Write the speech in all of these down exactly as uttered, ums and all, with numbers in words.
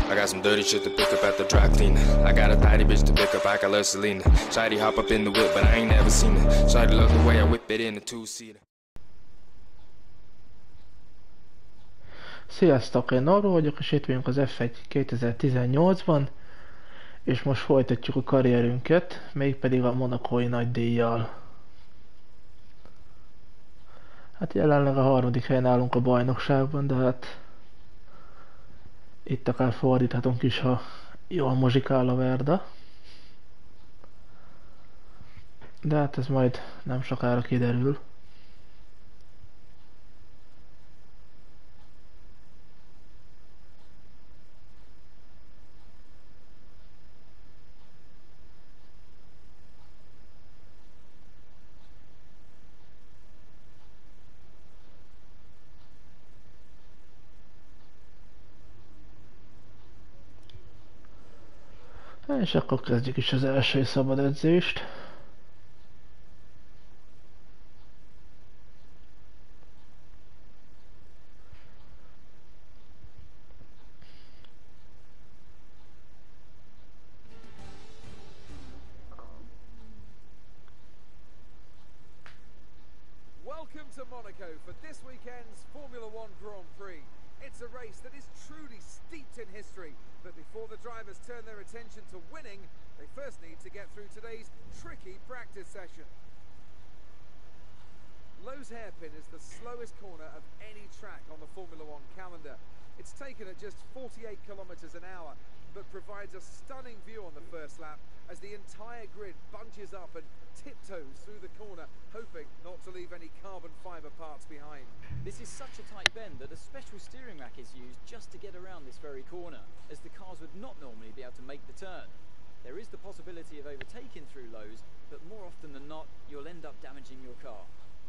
I got some dirty shit to pick up at the dry cleaner. I got a tidy bitch to pick up, I got love Selena. Shawty hop up in the whip, but I ain't never seen her. Shawty love the way I whip it in a two-seater. Sziasztok, én Noró vagyok, és itt vagyunk az F egy kétezer-tizennyolcban, és most folytatjuk a karrierünket, mégpedig a monacói nagydíjjal. Hát jelenleg a harmadik helyen állunk a bajnokságban, de hát itt akár fordíthatunk is, ha jól muzsikál a Verda. De hát ez majd nem sokára kiderül. És akkor kezdjük is az első szabad edzést. Welcome to Monaco for this weekend's Formula One Grand Prix. It's a race that is truly steeped in history, but before the drivers turn their attention to winning, they first need to get through today's tricky practice session. Lowes Hairpin is the slowest corner of any track on the Formula One calendar. It's taken at just forty-eight kilometers an hour, but provides a stunning view on the first lap as the entire grid bunches up and tiptoes through the corner, hoping not to leave any carbon fibre parts behind. This is such a tight bend that a special steering rack is used just to get around this very corner, as the cars would not normally be able to make the turn. There is the possibility of overtaking through Lowes, but more often than not, you'll end up damaging your car.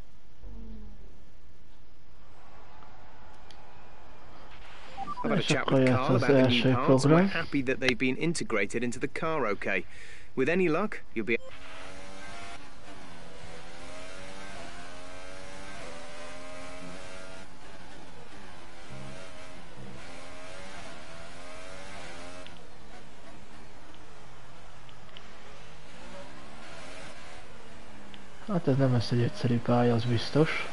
I've had a chat with Carl about the new parts, and we're happy that they've been integrated into the car okay. With any luck, you'll be... Hát ez nem lesz egy egyszerű pálya, az biztos.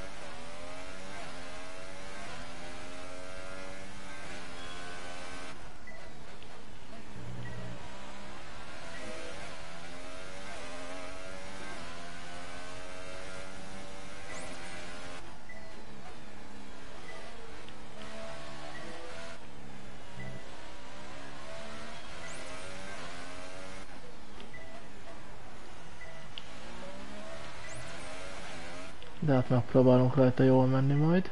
De hát megpróbálunk rajta jól menni majd.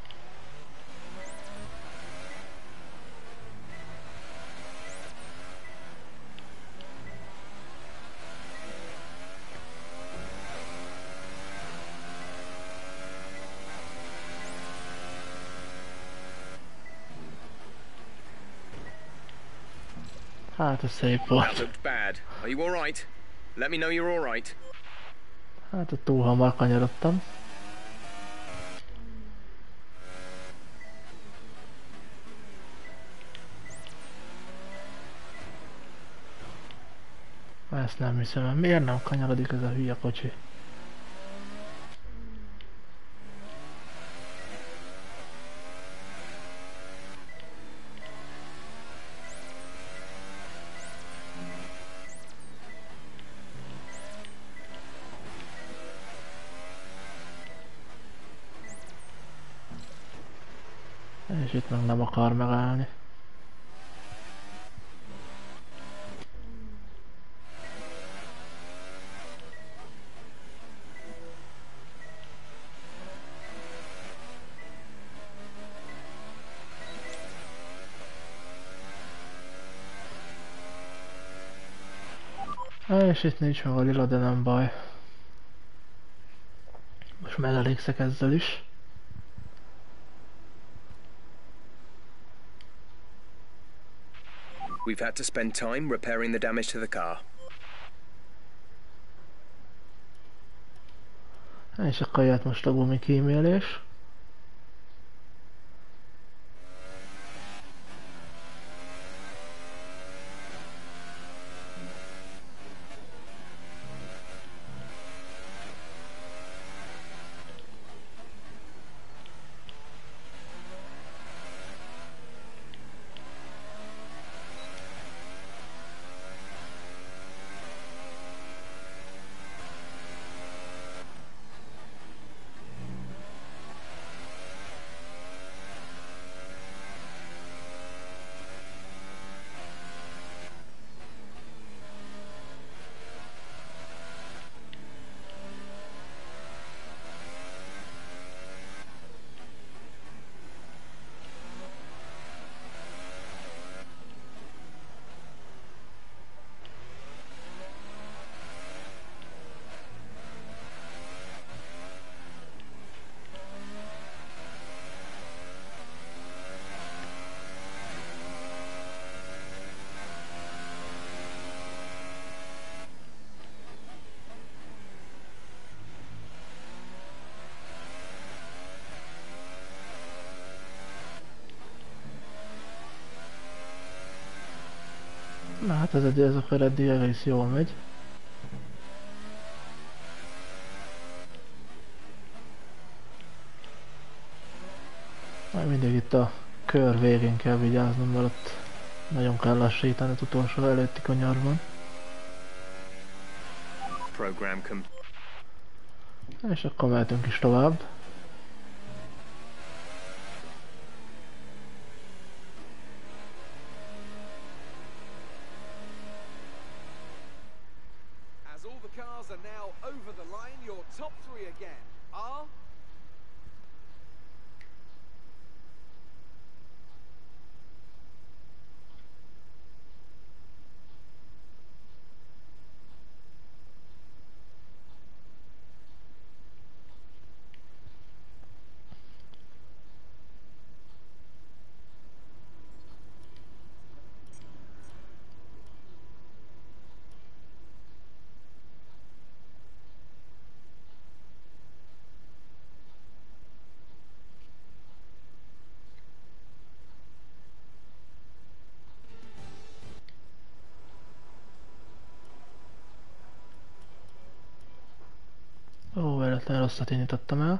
Hát ez szép volt. That looked bad. Are you all right? Let me know you're all right. Hát ott túl hamar kanyarodtam. Ezt nem hiszem, miért nem kanyarodik ez a hülye kocsi? És itt meg nem akar megállni. És itt nincs meg a lila, de nem baj. Most megelégszek ezzel is. We've had to spend time repairing the damage to the car. És akkor jött most a gumikímélés. Na hát ez, ez akkor eddig egész jól megy. Majd mindig itt a kör végén kell vigyáznom, mert ott nagyon kell lassítani az utolsó előtti kanyarban. És akkor mehetünk is tovább. As all the cars are now over the line, your top three again are Ó, véletlen rosszat indítottam el.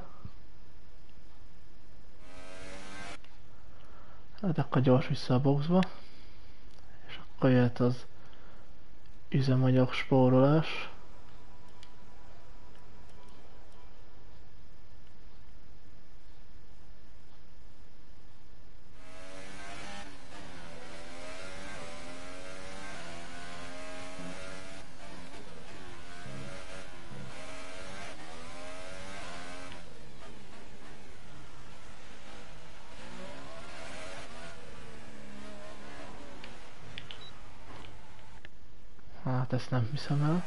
Hát akkor gyors vissza a boxba. És akkor jöhet az üzemanyag spórolás. Hát ezt nem hiszem el.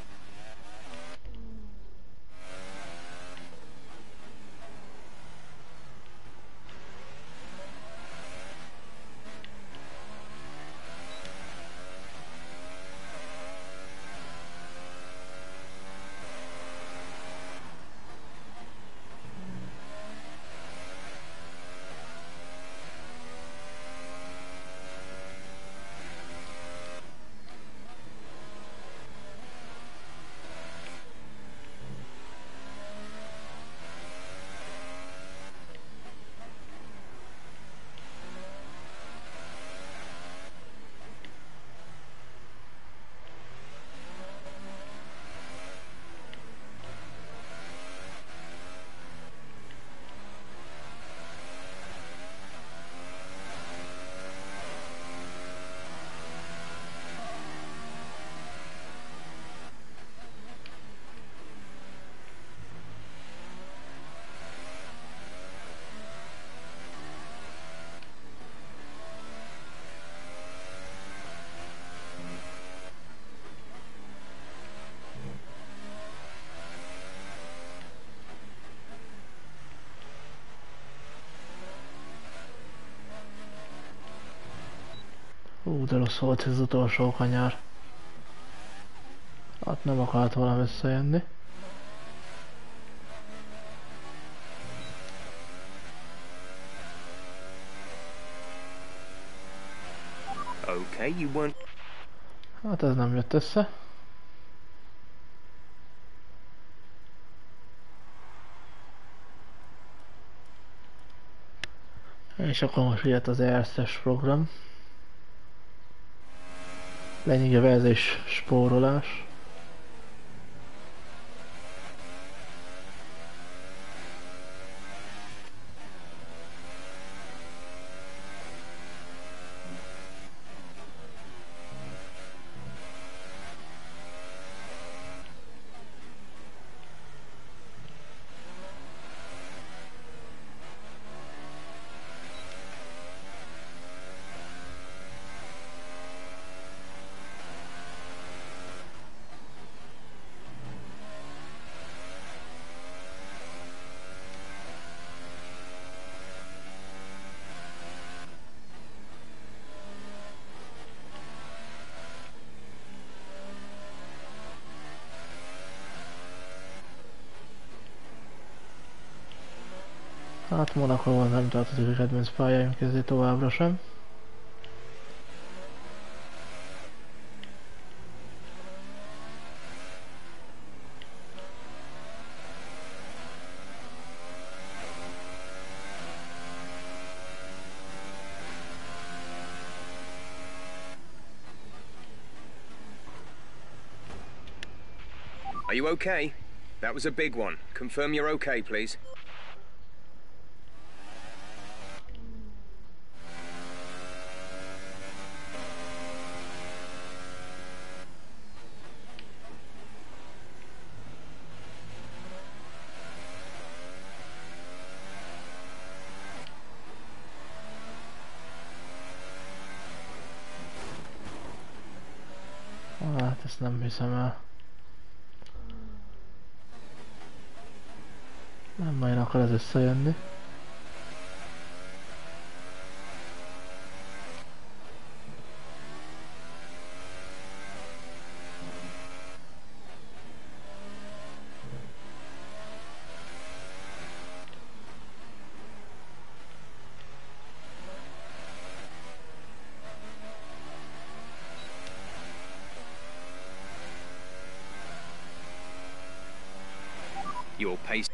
Hú, de rossz volt ez az utolsó kanyar. Hát nem akart volna összejönni. Okay, you won't. Hát ez nem jött össze. És akkor most jött az er es es program. Lényegverzés spórolás. Hát Monaco nem tartozik a kedvenc pályáink közé továbbra sem. Are you okay? That was a big one. Confirm you're okay, please. Hát ezt nem hiszem el. Nem majd akar ez összejönni. Your pace.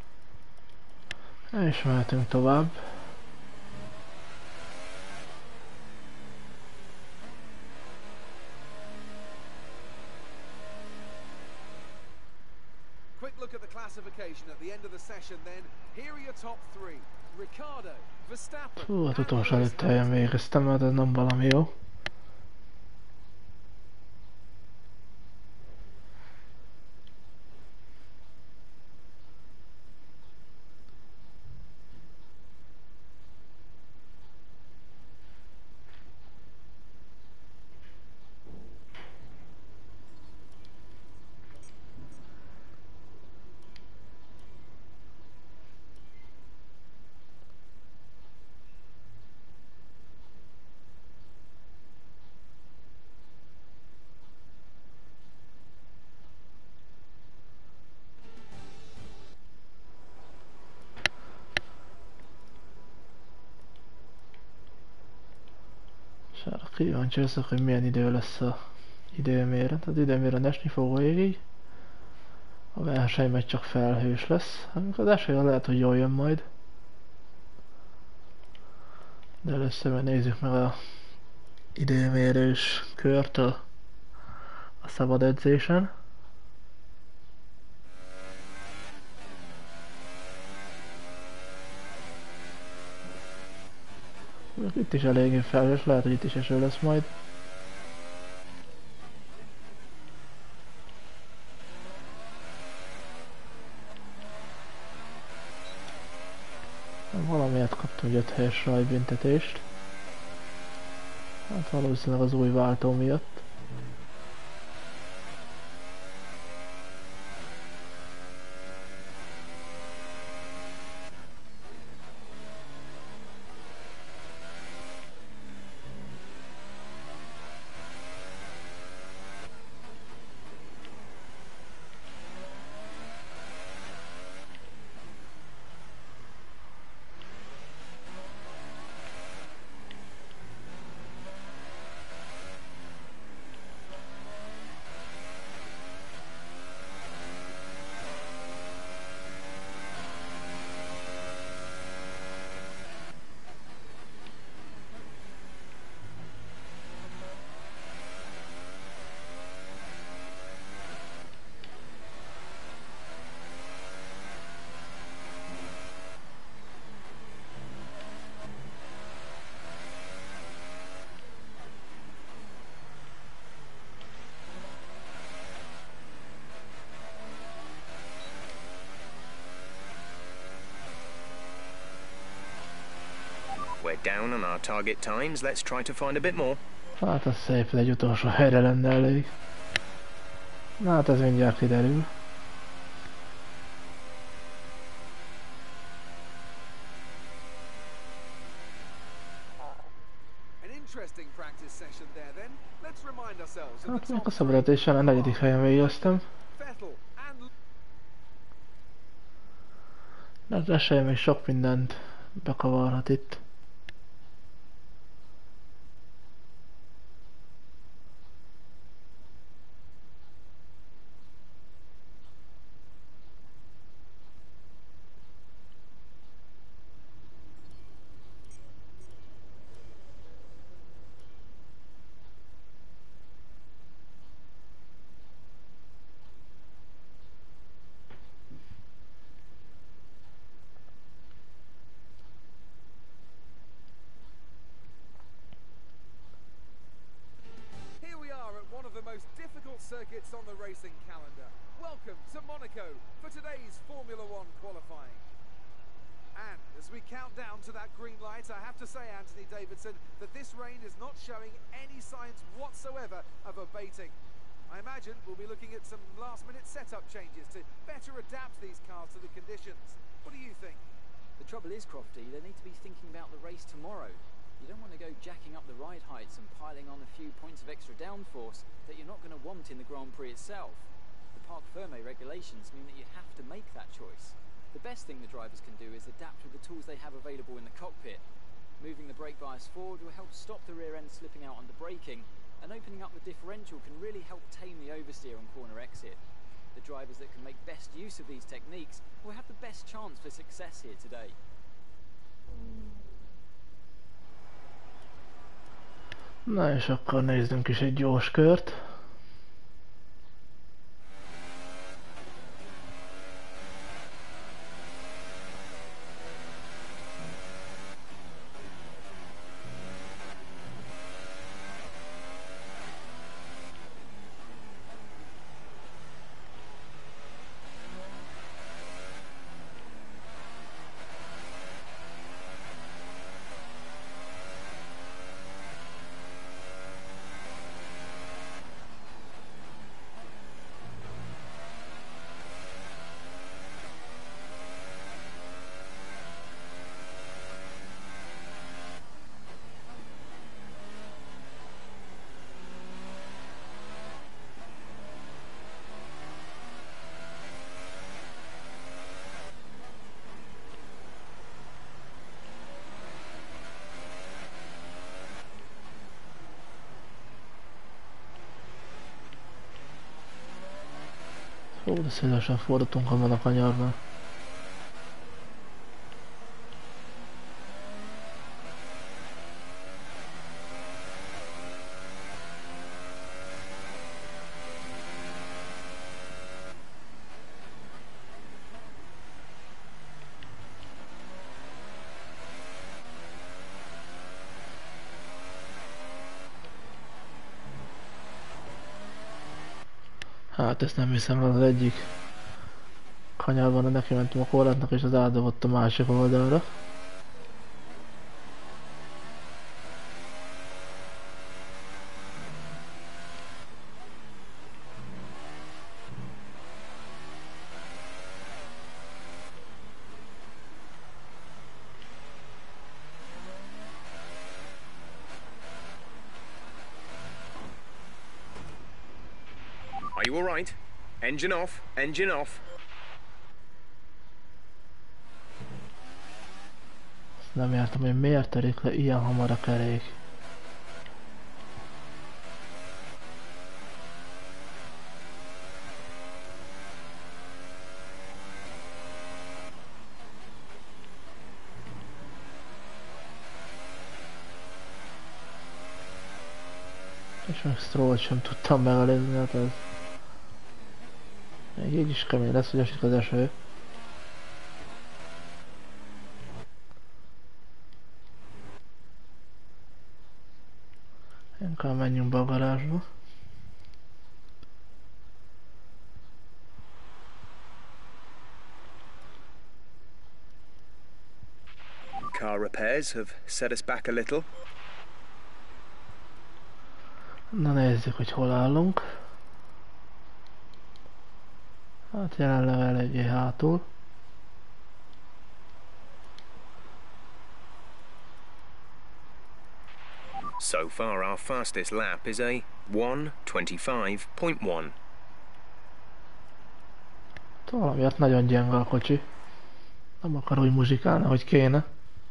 És mehetünk tovább. Quick look at the classification at the end of the session then. Here are your top three. Ricciardo, Verstappen. Hú, az utolsó előtt helyen végeztem, mert ez nem valami jó. Kíváncsi leszek, hogy milyen idő lesz a időmérőn. Az időmérőn esni fog végig. A verseny meg csak felhős lesz. Amikor az eső lehet, hogy jól jön majd. De először meg nézzük meg a időmérős kört a, a szabad edzésen. Itt is eléggé felhős, lehet, hogy itt is eső lesz majd. Valamiért kaptam egy öt helyes rajbüntetést. Hát valószínűleg az új váltó miatt. We're down on our target times. Let's try to find a bit more. Hát az szép, egy utolsó helyre lenne elég. Na hát ez mindjárt kiderül. Hát még a szabadítással a negyedik helyen végeztem. De az esély még sok mindent bekavarhat itt. circuits on the racing calendar. Welcome to Monaco for today's Formula One qualifying. And as we count down to that green light, I have to say, Anthony Davidson, that this rain is not showing any signs whatsoever of abating. I imagine we'll be looking at some last-minute setup changes to better adapt these cars to the conditions. What do you think? The trouble is, Crofty, they need to be thinking about the race tomorrow. You don't want to go jacking up the ride heights and piling on a few points of extra downforce that you're not going to want in the Grand Prix itself. The Parc Fermé regulations mean that you have to make that choice. The best thing the drivers can do is adapt with the tools they have available in the cockpit. Moving the brake bias forward will help stop the rear end slipping out under braking, and opening up the differential can really help tame the oversteer on corner exit. The drivers that can make best use of these techniques will have the best chance for success here today. Na és akkor nézzünk is egy gyors kört. Ó, de szélesen fordítunk abban a kanyarban. Hát ezt nem hiszem, az egyik kanyarban neki mentem a korlátnak és az átdobott a másik oldalra. Are you all right? Engine off, engine off. Ezt nem értem, hogy miért törik le ilyen hamar a kerék. És meg Stroll-t sem tudtam megelőzni, hát ez... Még így is kemény lesz, hogy esik az eső. Inkább menjünk be a garázsba. Car repairs have set us back a little. Na nézzük, hogy hol állunk. Hát jelenleg eléggé hátul. So far our fastest lap is a one twenty-five point one. Valamiért nagyon gyenge a kocsi. Nem akar úgy muzsikálni, hogy kéne.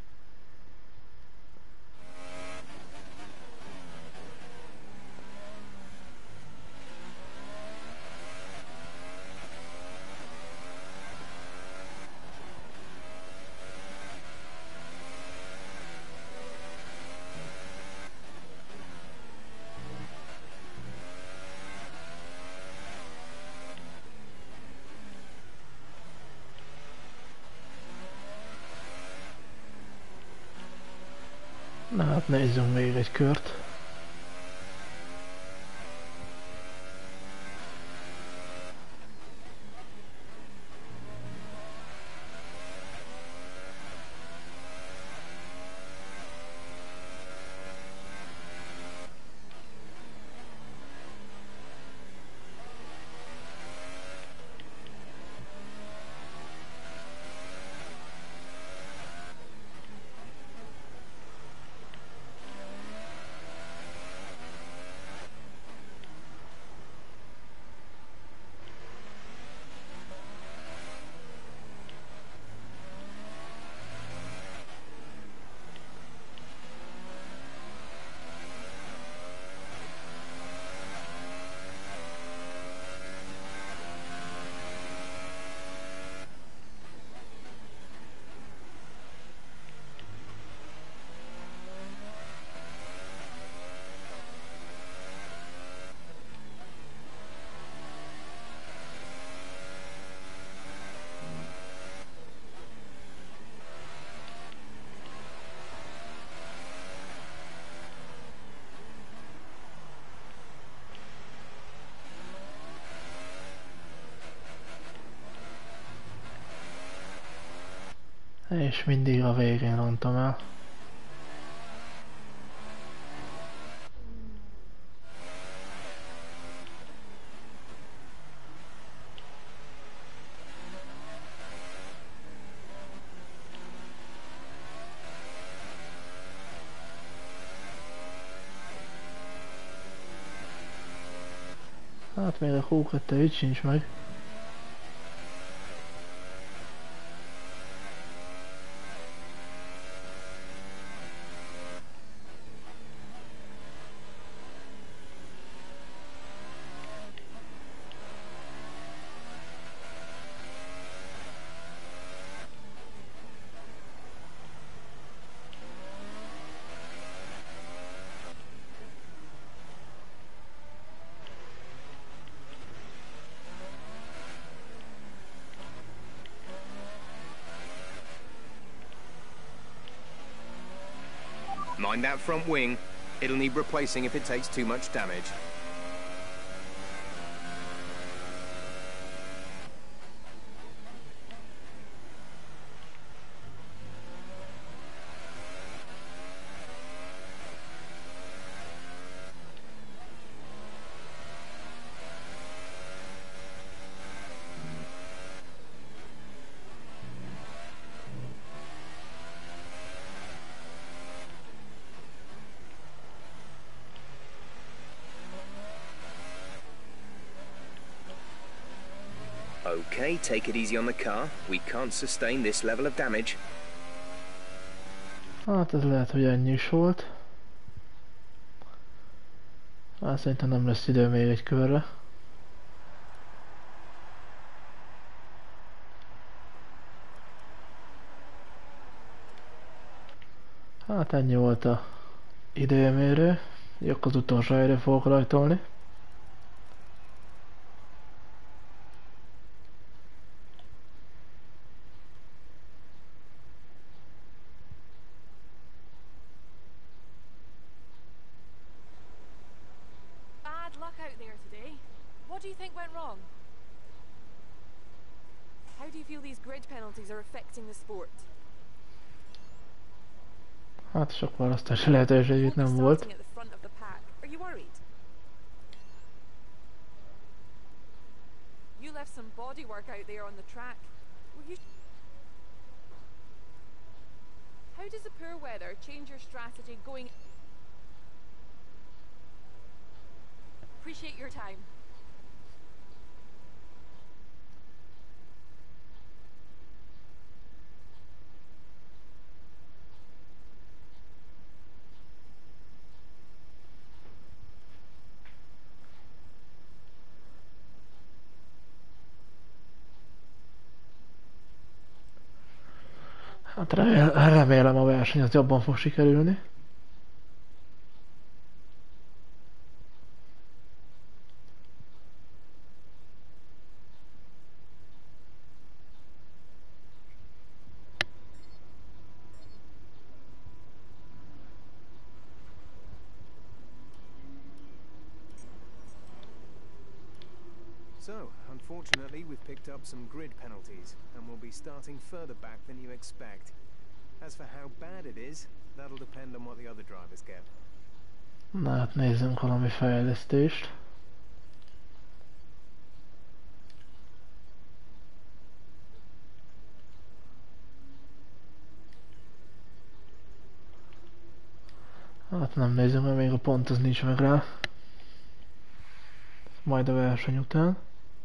Na hát nézzünk még egy kört. És mindig a végén rontom el. Hát még a Q kettő így sincs meg. Mind that front wing. It'll need replacing if it takes too much damage. Okay, take it easy on the car. We can't sustain this level of damage. Hát ez lehet, hogy ennyi is volt. Hát szerintem nem lesz idő még egy körre. Hát ennyi volt a időmérő. Jök az utolsó helyre fogok rajtolni. What do you think went wrong? How do you feel these grid penalties are affecting the sport? Hát sok választási lehetőség itt nem volt. Are you worried? You left some bodywork out there on the track. Were you? How does the poor weather change your strategy going? Appreciate your time. Hát remélem a verseny az jobban fog sikerülni. So, unfortunately, we've picked up some grid penalties, and we'll be starting further back than you expect. As for how bad it is, that'll depend on what the other drivers get. Na hát nézzünk valami fejlesztést. Hát nem nézzük, mert még a pont az nincs meg rá. Majd a verseny után.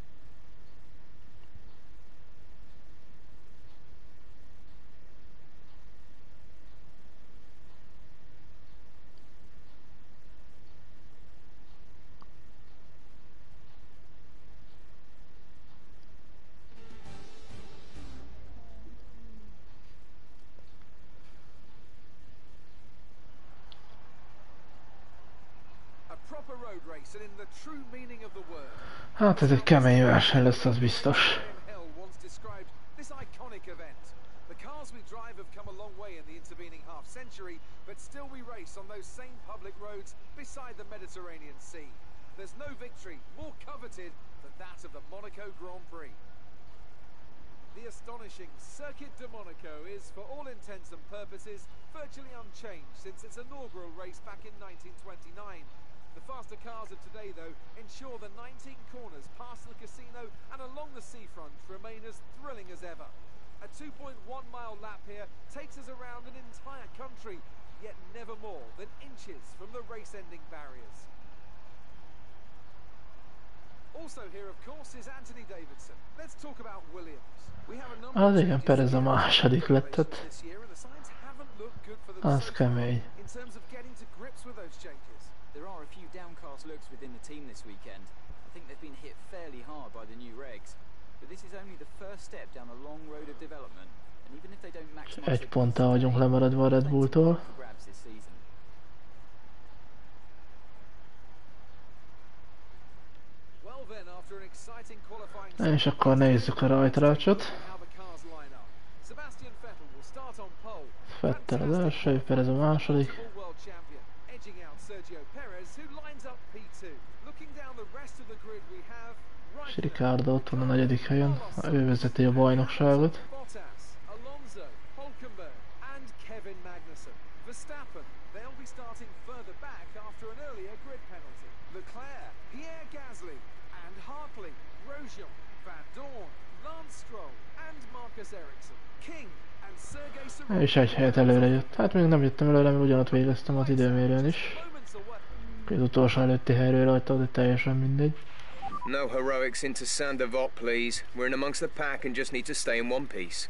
Hát ez egy kemény verseny lesz, az biztos. The astonishing Circuit de Monaco is, for all intents and purposes, virtually unchanged since its inaugural race back in nineteen twenty-nine. The faster cars of today, though, ensure the nineteen corners past the casino and along the seafront remain as thrilling as ever. A two point one mile lap here takes us around an entire country, yet never more than inches from the race-ending barriers. Also here, of course, is Anthony Davidson. Let's talk about Williams. We have a number Az of igen, changes Perez a to the második lett, race tehát this year, and the signs haven't looked good for them az so far kemény. in terms of getting to grips with those changes. There are a few downcast looks within the team this weekend. I think they've been hit fairly hard by the new regs. But this is only the first step down a long road of development. And even if they don't maximize Egy ponttal vagyunk lemaradva a Red Bulltól. grabs this season. Well then, after an exciting qualifying Na és akkor nézzük a rajtrácsot. how the cars line up. Sebastian Vettel will start on pole. Vettel az első, Perez a második. Multiple world champion, edging out Sergio Perez, who lines up P two. Looking down the rest of the grid, we have És Ricardo ott van a negyedik helyen. Ő vezeti a bajnokságot. Bottas, Alonso, Hülkenberg, and Kevin Magnussen. Verstappen, they'll be starting further back after an earlier grid penalty. Leclerc, Pierre Gasly, and Hartley, Grosjean, Van Dorn, Lance Stroll, and Marcus Ericsson. King and Sergei Sorokin. És egy helyet előre jött. Hát még nem jöttem előre, mert ugyanott végeztem az időmérőn is. Az utolsó előtti helyről rajta, de teljesen mindegy. No heroics into Sander Vott, please. We're in amongst the pack and just need to stay in one piece.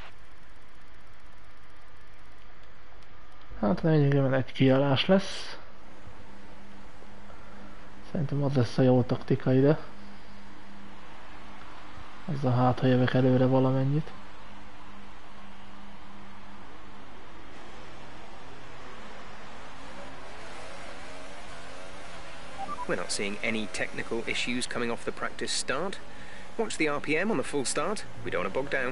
Hát lényegében egy kiállás lesz. Szerintem az lesz a jó taktika ide. Azzal hát, ha jövök előre valamennyit. We're not seeing any technical issues coming off the practice start. Watch the R P M on the full start. We don't want to bog down.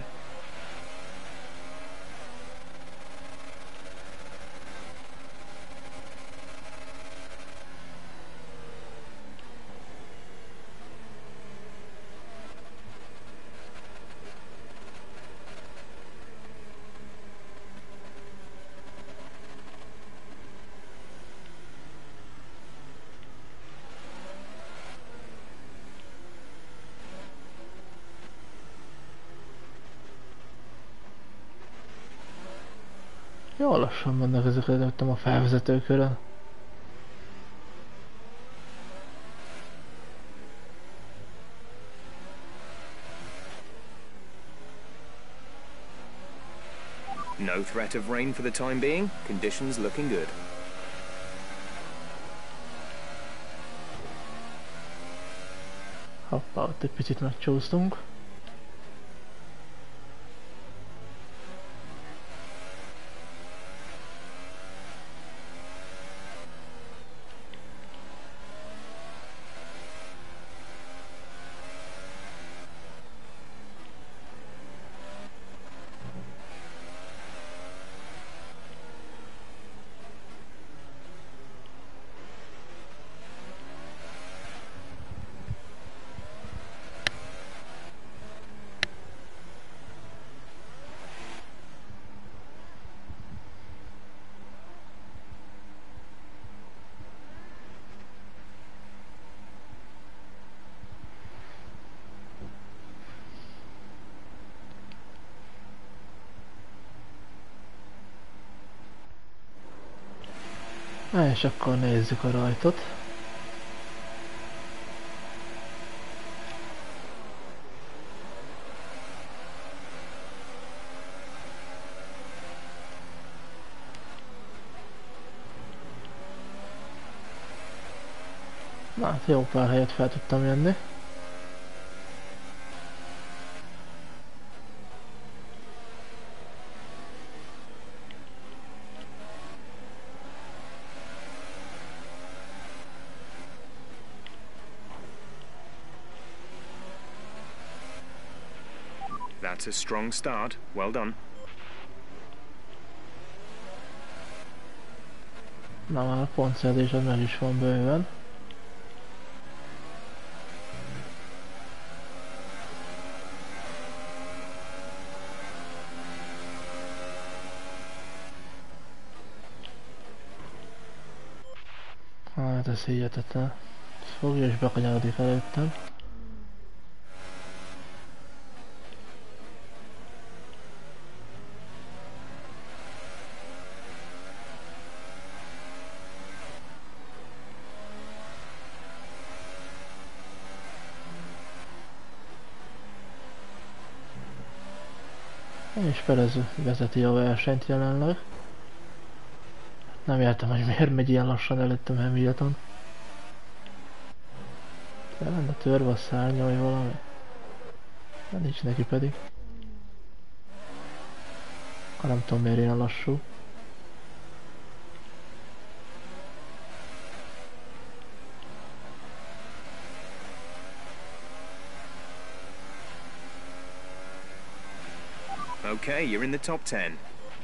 Jól lassan mennek ezek előttem a felvezetőkörön. No threat of rain for the time being. Conditions looking good. Hoppá, ott egy picit megcsúsztunk. Na és akkor nézzük a rajtot. Na hát jó pár helyet fel tudtam jönni. That's a strong start. Well done. Na már a pontszerzésed meg is van bőven. Hát ez hihetetlen. Fogja és bekanyarodik előttem. És Perez vezeti a versenyt jelenleg. Nem értem, hogy miért megy ilyen lassan előttem Hamilton. De lenne törve a szárnya, vagy valami. De nincs neki pedig. Ha nem tudom miért ilyen lassú. Okay, you're in the top ten.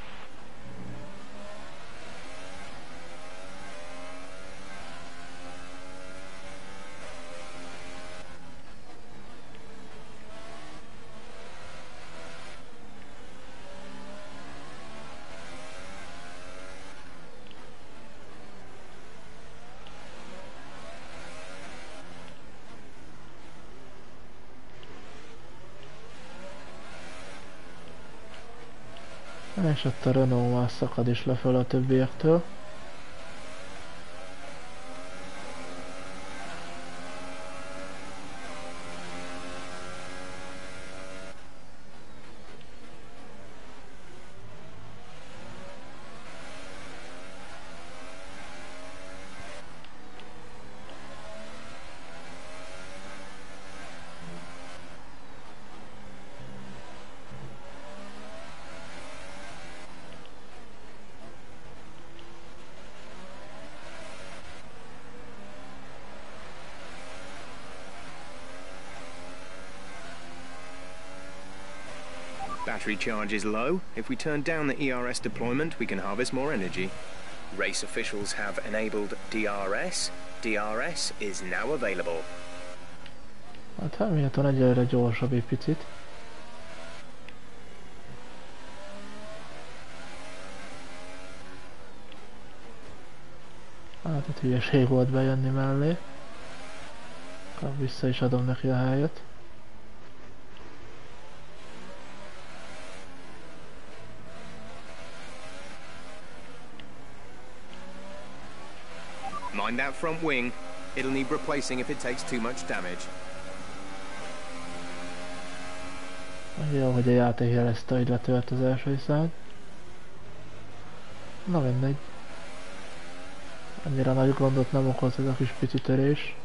És ott a Renault már szakad is leföl a többiektől. Battery charge is low. If we turn down the E R S deployment, we can harvest more energy. Race officials have enabled D R S. D R S is now available. Hát Hamilton egyelőre gyorsabb egy picit. Hát itt hülyeség volt bejönni mellé. Akkor vissza is adom neki a helyet. Mind that front wing. It'll need replacing if it takes too much damage. Jó, hogy a játék jelezte, hogy letört az első szád. Na mindegy. Annyira nagy gondot nem okoz ez a kis pici törés.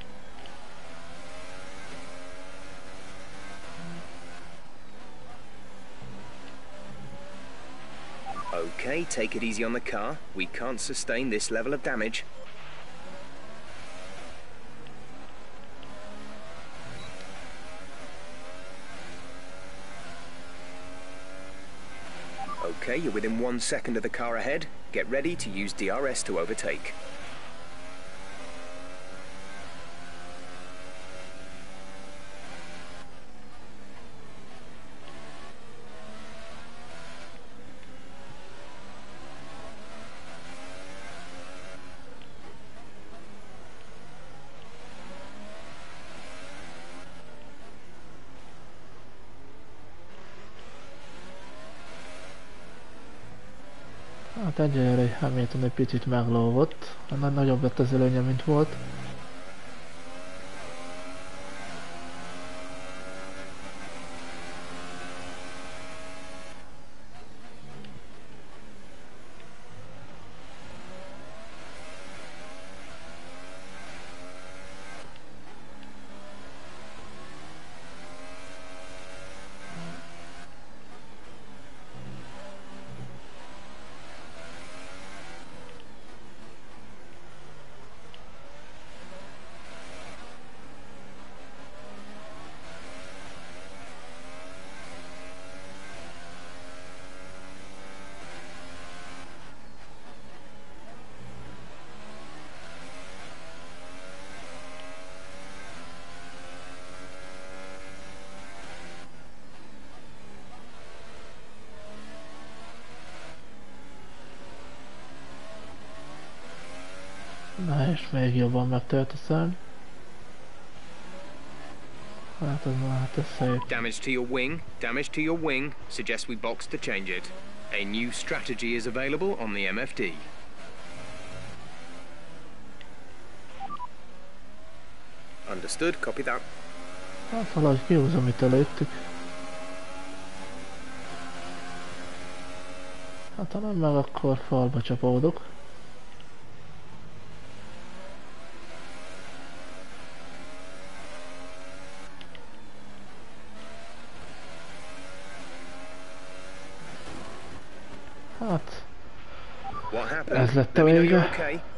Okay, take it easy on the car. We can't sustain this level of damage. Okay, you're within one second of the car ahead. Get ready to use D R S to overtake. Hát egyelőre Hamilton egy picit meglógott, annál nagyobb lett az előnye, mint volt. még jobban megtöltözölni. Hát ez már, hát ez szép. Damage to your wing, damage to your wing. Suggest we box to change it. A new strategy is available on the M F D. Understood, copy that. Hát valahogy kihúzom itt előttük. Hát ha nem meg, akkor falba csapódok. Hát, ez lett a vége.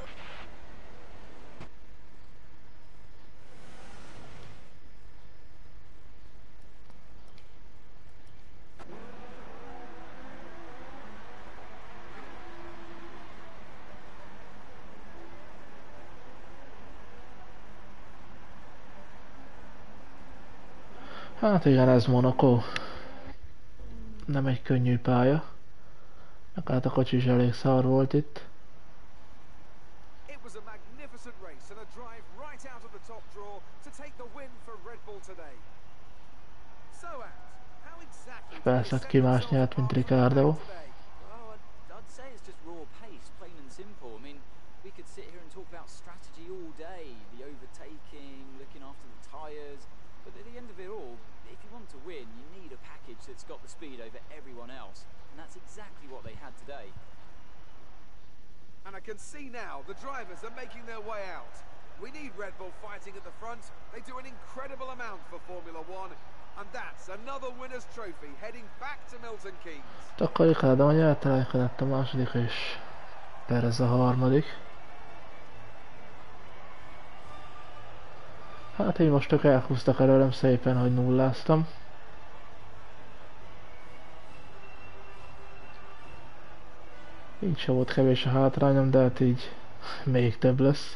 Hát igen, ez Monaco. Nem egy könnyű pálya. Meg hát a kocsi is elég szar volt itt. It was a magnificent race and a drive right out of the top draw to take the win for Red Bull today. So Ant, how exactly did Persze, they ki set más themselves nyert, mint apart from Ricardo. today? Well, I'd, I'd say it's just raw pace, plain and simple. I mean, we could sit here and talk about strategy all day, the overtaking, looking after the tyres, but at the end of it all, if you want to win, you need a package that's got the speed over everyone else, and that's exactly what they had today. And I can see now the drivers are making their way out. We need Red Bull fighting at the front. They do an incredible amount for Formula One, and that's another winner's trophy heading back to Milton Keynes. Akkor Ricardo nyert, Raikkonen lett a második és Perez a harmadik. Hát így most ők elhúztak előlem szépen, hogy nulláztam. Így se volt kevés a hátrányom, de hát így még több lesz.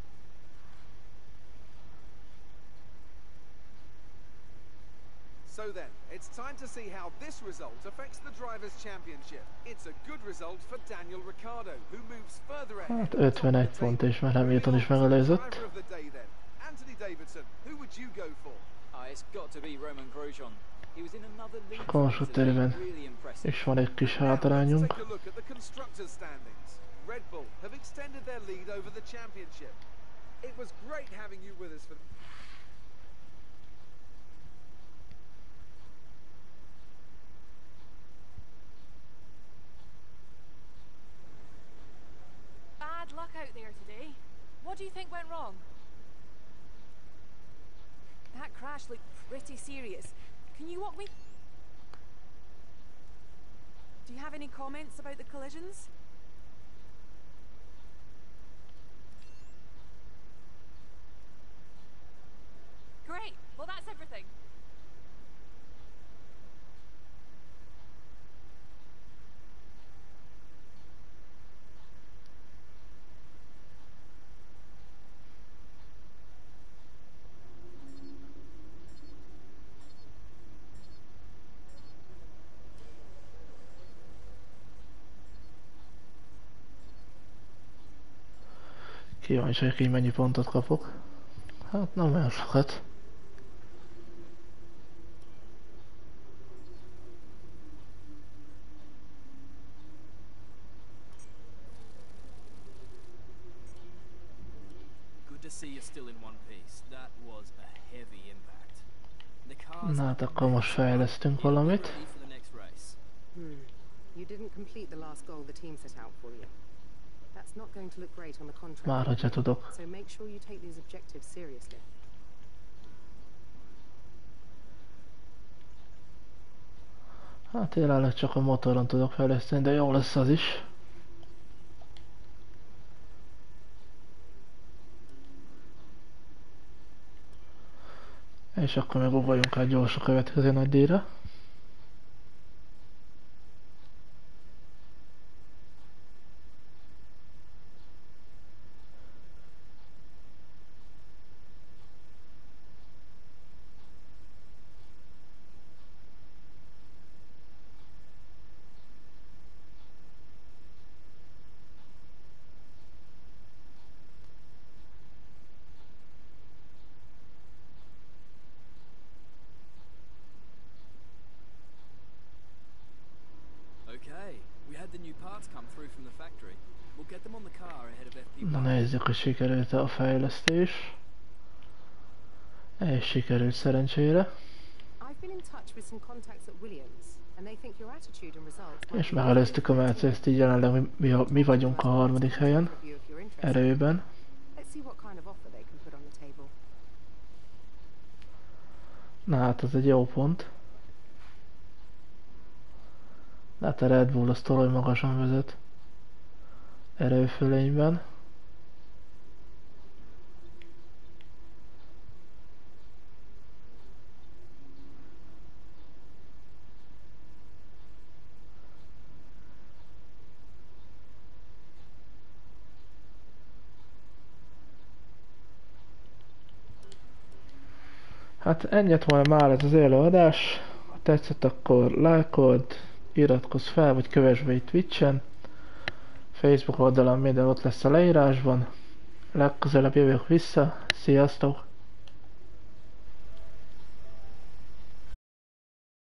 So then, it's time to see how this result affects the Drivers' Championship. It's a good result for Daniel Ricciardo, who moves further ahead. Hát ötvenegy pont és már Hamilton is megelőzött. Driver of the day then, Anthony Davidson, who would you go for? Ah, it's got to be Roman Grosjean. He was in another league Konstruktőrben really impressive. is van egy kis Now, let's hátrányunk. take a look at the constructors' standings. Red Bull have extended their lead over the championship. It was great having you with us for Bad luck out there today. What do you think went wrong? That crash looked pretty serious. Can you walk me? Do you have any comments about the collisions? Great. Well, that's everything. Kíváncsi vagyok, így mennyi pontot kapok. Hát nem olyan sokat. Good to see you're still in one piece. That was a heavy impact. The cars Na hát akkor most fejlesztünk valamit. ready for the next race. Hmm. You didn't complete the last goal the team set out for you. That's not going to look great on the contract. Már hogyha tudok. So make sure you take these objectives seriously. Hát jelenleg csak a motoron tudok fejleszteni, de jó lesz az is. És akkor meg ugorjunk át gyors a következő nagy díjra. had the new parts come through from the factory. We'll get them on the car ahead of F P Na nézzük, hogy sikerült a fejlesztés. És sikerült szerencsére. És megelőztük a Mercedes-t, így jelenleg mi, mi, mi vagyunk a harmadik helyen. Erőben. Na hát ez egy jó pont. De hát a Red Bull az torony magasan vezet. Erőfölényben. Hát ennyit volna már ez az előadás. Ha tetszett, akkor lájkold, iratkozz fel, vagy kövess be itt Twitchen. Facebook oldalon minden ott lesz a leírásban. Legközelebb jövök vissza. Sziasztok!